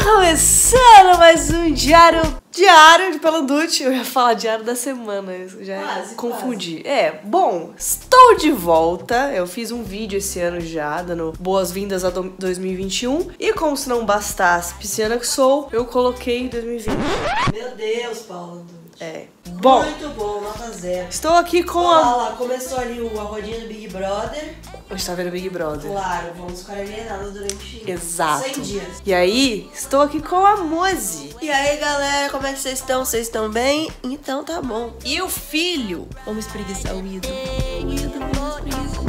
Começando mais um diário de Palanducci. Eu ia falar diário da semana, eu já confundi. Bom, estou de volta. Eu fiz um vídeo esse ano já, dando boas-vindas a 2021. E como se não bastasse, pisciana que sou, eu coloquei 2020. Meu Deus, Palanducci. Bom. Muito bom, nota 0. Estou aqui com Olha lá, começou ali a rodinha do Big Brother. A gente tá vendo Big Brother. Claro, vamos ficar alienados durante 100 Exato. dias. E aí, estou aqui com a Mozi. E aí, galera, como é que vocês estão? Vocês estão bem? Então tá bom. E o filho. Vamos espreguiçar o ídolo. O ídolo, vamos espreguiçar.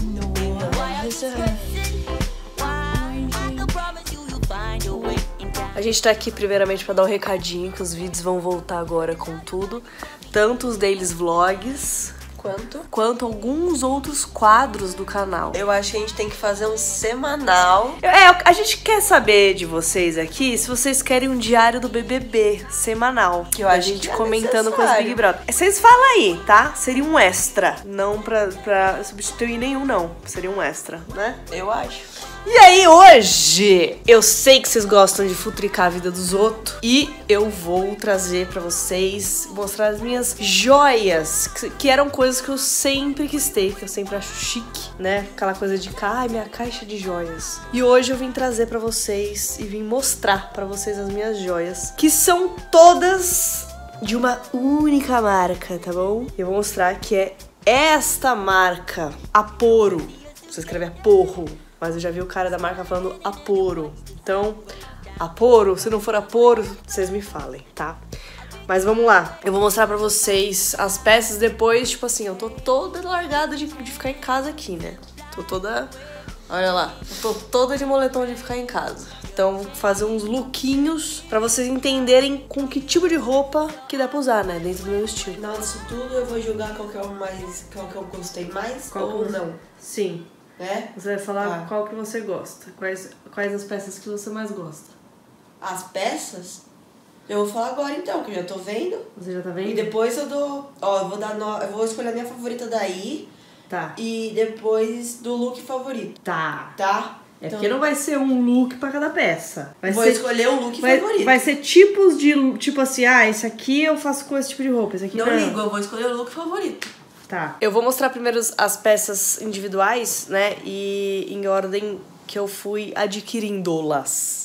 A gente tá aqui primeiramente pra dar um recadinho que os vídeos vão voltar agora com tudo. Tanto os deles vlogs quanto alguns outros quadros do canal. Eu acho que a gente tem que fazer um semanal. A gente quer saber de vocês aqui se vocês querem um diário do BBB semanal. Que eu acho a gente que é comentando com os necessário. Big Brother. Vocês falam aí, tá? Seria um extra. Não pra substituir nenhum, não. Seria um extra, né? Eu acho. E aí, hoje, eu sei que vocês gostam de futricar a vida dos outros e eu vou trazer pra vocês, mostrar as minhas joias, que eram coisas que eu sempre quis ter, que eu sempre acho chique, né? Aquela coisa de, minha caixa de joias. E hoje eu vim trazer pra vocês e vim mostrar pra vocês as minhas joias, que são todas de uma única marca, tá bom? Eu vou mostrar que é esta marca, Aporo. Você escreve Aporro. Mas eu já vi o cara da marca falando Aporo. Então, Aporo, se não for Aporo, vocês me falem, tá? Mas vamos lá. Eu vou mostrar pra vocês as peças depois, tipo assim, eu tô toda largada de ficar em casa aqui, né? Tô toda... Olha lá. Eu tô toda de moletom de ficar em casa. Então, vou fazer uns lookinhos pra vocês entenderem com que tipo de roupa que dá pra usar, né? Dentro do meu estilo. Final disso tudo, eu vou julgar qual que é o mais... Qual que eu gostei mais ou não. Sim. Você vai falar Tá. qual que você gosta. Quais as peças que você mais gosta. As peças, eu vou falar agora então, que eu já tô vendo. Você já tá vendo? E depois eu dou... Ó, eu vou escolher a minha favorita daí. Tá. E depois do look favorito, Tá. tá? É porque não vai ser um look pra cada peça. Vou escolher o look favorito. Vai ser tipos de... Tipo assim, esse aqui eu faço com esse tipo de roupa, esse aqui Não ligo, eu vou escolher o look favorito. Tá. Eu vou mostrar primeiro as peças individuais, né? E em ordem que eu fui adquirindo-las.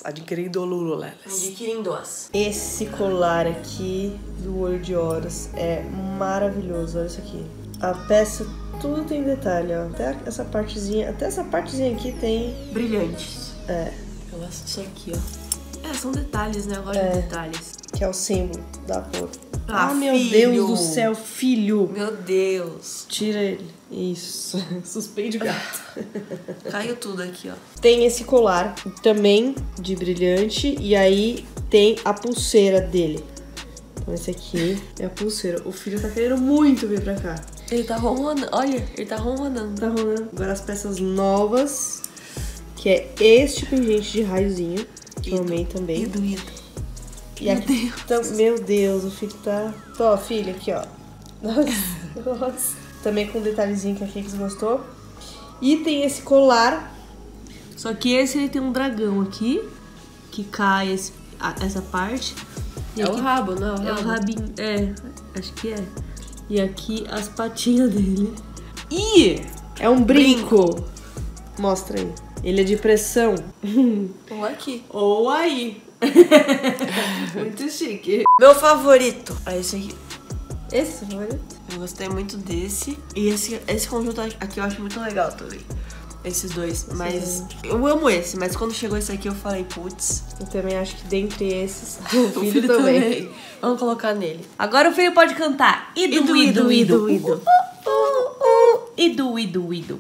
Adquirindo-as. Esse colar aqui do olho de Horus é maravilhoso. Olha isso aqui. A peça, tudo tem detalhe, ó. Até essa partezinha aqui tem... Brilhantes. Eu gosto disso aqui, ó. São detalhes, né? Eu gosto de detalhes. Que é o símbolo da cor. Meu filho. Deus do céu, filho. Meu Deus. Tira ele. Isso. Suspende o gato. Caiu tudo aqui, ó. Tem esse colar também de brilhante. E aí tem a pulseira dele. Então esse aqui é a pulseira. O filho tá querendo muito vir pra cá. Ele tá ronronando. Olha, ele tá ronronando. Tá rolando. Agora as peças novas. Que é este pingente de raiozinho. Que eu amei também. Ido. E aqui, meu Deus, o filho tá... Ó, filho, aqui, ó. Nossa. Também com um detalhezinho que a Kix gostou. E tem esse colar. Só que esse ele tem um dragão aqui. Que cai essa parte. E É aqui, o rabo, não? é o rabinho. Acho que é. E aqui as patinhas dele. E é um brinco. Mostra aí. Ele é de pressão. Ou aqui. Ou aí. Muito chique. Meu favorito. Esse aqui. Esse é o favorito? Eu gostei muito desse. E esse conjunto aqui eu acho muito legal também. Esses dois. Mas eu amo esse. Mas quando chegou esse aqui eu falei, putz. Eu também acho que dentre esses, O filho também. Vamos colocar nele. Agora o filho pode cantar. Ido. Ido.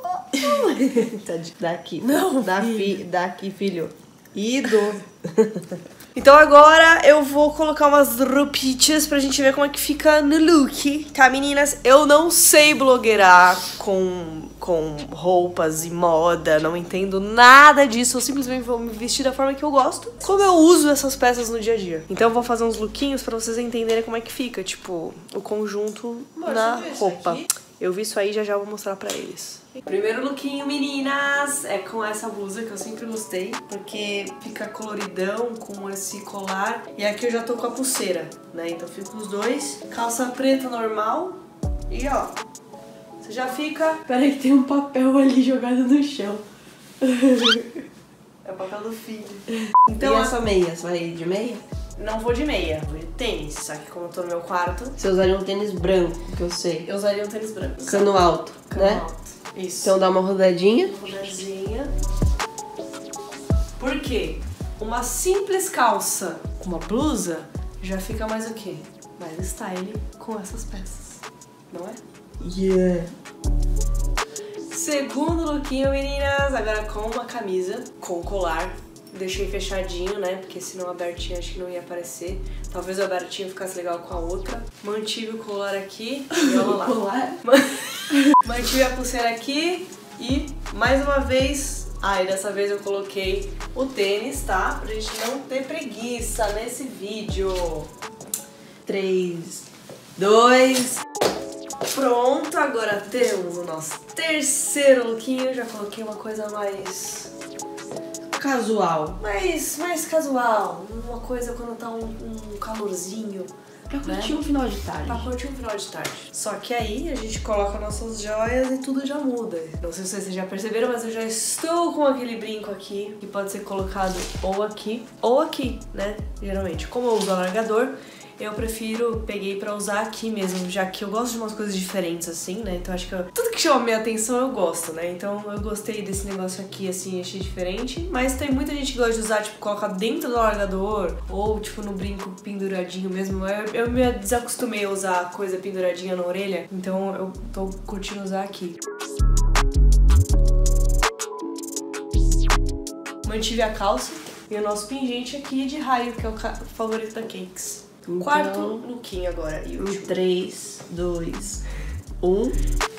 Daqui. Não, daqui, filho. Ido. Então agora eu vou colocar umas roupitas pra gente ver como é que fica no look, tá, meninas? Eu não sei blogueirar com roupas e moda, não entendo nada disso. Eu simplesmente vou me vestir da forma que eu gosto, como eu uso essas peças no dia a dia. Então eu vou fazer uns lookinhos pra vocês entenderem como é que fica, tipo, o conjunto na roupa. Eu vi isso aí, já vou mostrar pra eles. Primeiro lookinho, meninas, é com essa blusa que eu sempre gostei, porque fica coloridão com esse colar. E aqui eu já tô com a pulseira, né? Então fica os dois. Calça preta normal. E ó, você já fica... Peraí que tem um papel ali jogado no chão. É o papel do filho. Então, e essa meia? Você vai de meia? Não vou de meia, vou de tênis. Só que como eu tô no meu quarto... Você usaria um tênis branco, que eu sei. Eu usaria um tênis branco. Cano alto, né? Alto. Isso. Então dá uma rodadinha. Uma rodadinha. Por quê? Uma simples calça com uma blusa já fica mais o quê? Mais style com essas peças. Não é? Yeah! Segundo lookinho, meninas, agora com uma camisa, com colar. Deixei fechadinho, né? Porque senão abertinho acho que não ia aparecer. Talvez o abertinho ficasse legal com a outra. Mantive o colar aqui. E olha lá. Colar? Mantive a pulseira aqui. E mais uma vez... Ah, e dessa vez eu coloquei o tênis, tá? Pra gente não ter preguiça nesse vídeo. 3, 2... Pronto, agora temos o nosso terceiro lookinho. Já coloquei uma coisa mais casual. Mais casual. Uma coisa quando tá um calorzinho. Pra curtir um final de tarde. Pra curtir um final de tarde. Só que aí a gente coloca nossas joias e tudo já muda. Não sei se vocês já perceberam, mas eu já estou com aquele brinco aqui, que pode ser colocado ou aqui, né? Geralmente. Como eu uso alargador, eu peguei pra usar aqui mesmo, já que eu gosto de umas coisas diferentes assim, né? Então acho que tudo que chama minha atenção eu gosto, né? Então eu gostei desse negócio aqui, assim, achei diferente. Mas tem muita gente que gosta de usar, tipo, colocar dentro do alargador ou, tipo, no brinco penduradinho mesmo. Eu me desacostumei a usar coisa penduradinha na orelha, então eu tô curtindo usar aqui. Mantive a calça e o nosso pingente aqui de raio, que é o favorito da Cakes. Então, Quarto lookinho agora. E último. 3, 2, 1.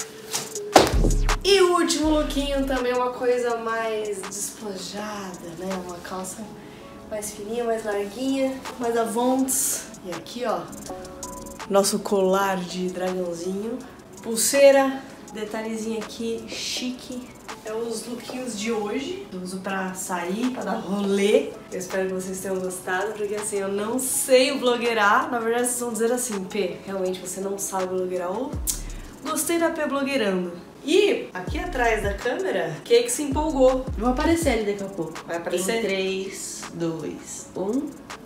E o último lookinho também é uma coisa mais despojada, né? Uma calça mais fininha, mais larguinha, mais avontes. E aqui, ó, nosso colar de dragãozinho. Pulseira, detalhezinho aqui, chique. É os lookinhos de hoje. Eu uso pra sair, pra dar rolê. Eu espero que vocês tenham gostado, porque assim, eu não sei blogueirar. Na verdade, vocês vão dizer assim, P, realmente você não sabe blogueirar. Ou gostei da P blogueirando. E aqui atrás da câmera, Cake se empolgou. Vou aparecer ali daqui a pouco. Vai aparecer? Em 3, 2, 1.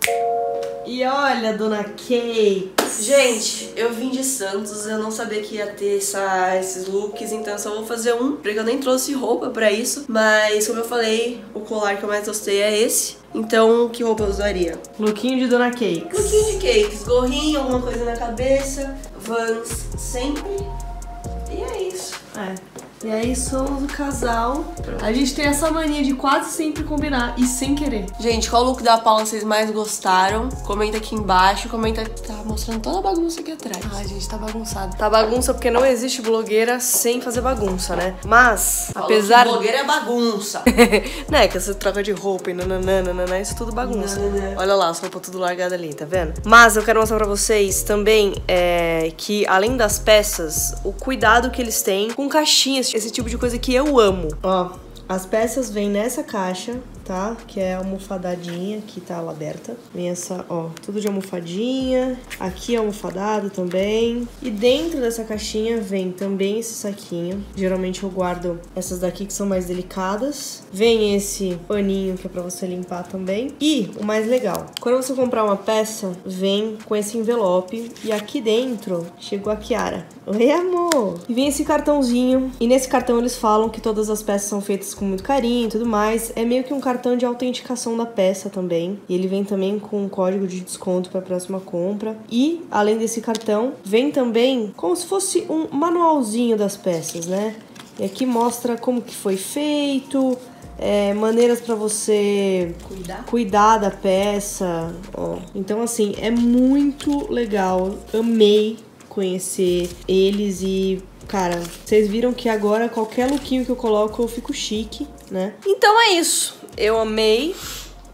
E olha, dona Cake. Gente, eu vim de Santos, eu não sabia que ia ter esses looks, então eu só vou fazer um, porque eu nem trouxe roupa pra isso. Mas, como eu falei, o colar que eu mais gostei é esse. Então, que roupa eu usaria? Lookinho de dona Cake. Lookinho de cakes, gorrinho, alguma coisa na cabeça, Vans sempre. E é isso. E aí somos o casal. A gente tem essa mania de quase sempre combinar e sem querer. Gente, qual look da Paula vocês mais gostaram? Comenta aqui embaixo, comenta... Tá mostrando toda a bagunça aqui atrás. Ai, gente, tá bagunçado. Tá bagunça porque não existe blogueira sem fazer bagunça, né? Mas, apesar... que blogueira é bagunça. Né, que você troca de roupa e nananana, isso tudo bagunça. Olha lá, as roupas tudo largadas ali, tá vendo? Mas eu quero mostrar pra vocês também que, além das peças, o cuidado que eles têm com caixinhas, esse tipo de coisa que eu amo. Ó, as peças vêm nessa caixa, tá? Que é almofadadinha, que tá ela aberta. Vem essa, ó, tudo de almofadinha. Aqui é almofadado também. E dentro dessa caixinha vem também esse saquinho. Geralmente eu guardo essas daqui que são mais delicadas. Vem esse paninho que é pra você limpar também. E o mais legal, quando você comprar uma peça, vem com esse envelope. E aqui dentro chegou a Kiara. Oi, amor! E vem esse cartãozinho. E nesse cartão eles falam que todas as peças são feitas com muito carinho e tudo mais. É meio que um cartão de autenticação da peça também. E ele vem também com um código de desconto para a próxima compra. E, além desse cartão, vem também como se fosse um manualzinho das peças, né? E aqui mostra como que foi feito, maneiras para você cuidar da peça. Ó. Então, assim, é muito legal. Amei conhecer eles e... Cara, vocês viram que agora qualquer lookinho que eu coloco eu fico chique, né? Então é isso. Eu amei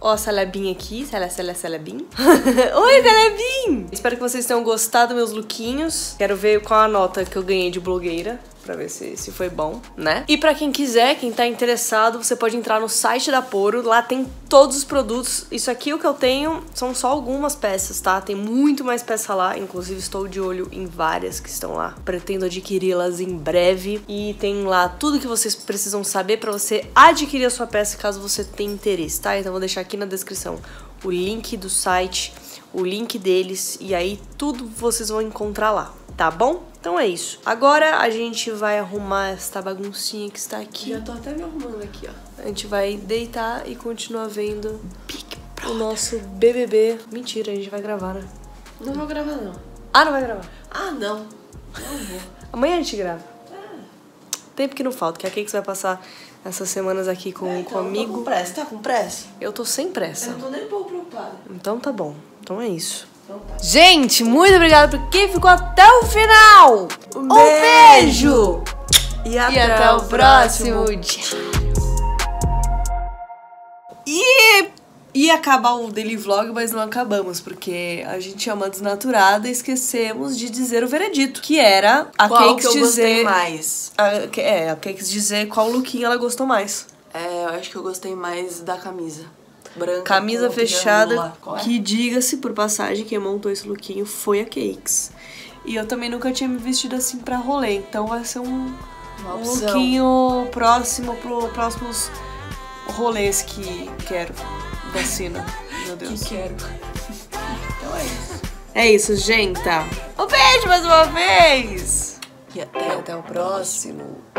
Ó a Celebin aqui. Celebin. Oi, Celebin! Espero que vocês tenham gostado dos meus lookinhos. Quero ver qual a nota que eu ganhei de blogueira. Pra ver se foi bom, né? E pra quem quiser, quem tá interessado, você pode entrar no site da Poro. Lá tem todos os produtos. Isso aqui, o que eu tenho, são só algumas peças, tá? Tem muito mais peça lá. Inclusive, estou de olho em várias que estão lá. Pretendo adquiri-las em breve. E tem lá tudo que vocês precisam saber pra você adquirir a sua peça, caso você tenha interesse, tá? Então, vou deixar aqui na descrição o link do site, o link deles. E aí, tudo vocês vão encontrar lá, tá bom? Então é isso. Agora a gente vai arrumar esta baguncinha que está aqui. Já tô até me arrumando aqui, ó. A gente vai deitar e continuar vendo o nosso BBB. Mentira, a gente vai gravar, né? Não vou gravar, não. Ah, não vai gravar? Ah, não. Não vou. Amanhã a gente grava. Tempo que não falta, que a Cakes vai passar essas semanas aqui comigo. Tô com pressa. Tá com pressa? Eu tô sem pressa. Eu não tô nem um pouco preocupada. Então tá bom. Então é isso. Então tá. Gente, muito obrigada por quem ficou até o final. Um beijo! E até o próximo dia. Ia acabar o daily vlog, mas não acabamos, porque a gente é uma desnaturada e esquecemos de dizer o veredito, que era a Qual Cakes que eu gostei dizer mais? a Cakes dizer qual lookinho ela gostou mais. Eu acho que eu gostei mais da camisa. Branca. Camisa com fechada, triângulo lá. que diga-se por passagem, quem montou esse lookinho foi a Cakes. E eu também nunca tinha me vestido assim pra rolê, então vai ser um lookinho próximo pro próximos rolês que quero. Vacina, meu Deus. Que quero. Então é isso. É isso, gente. Um beijo mais uma vez. E até o próximo.